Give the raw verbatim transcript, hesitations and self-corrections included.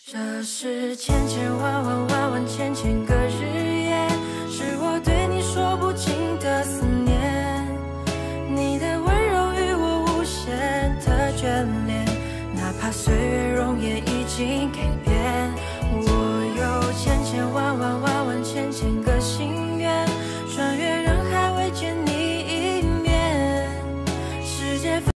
这是千千万万万万千千个日夜，是我对你说不尽的思念。你的温柔与我无限的眷恋，哪怕岁月容颜已经改变。